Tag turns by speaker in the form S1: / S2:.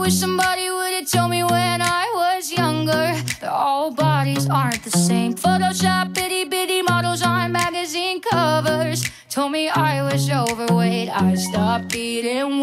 S1: wish somebody would've told me when I was younger that all bodies aren't the same. Photoshop itty bitty models on magazine covers told me I was overweight. I stopped eating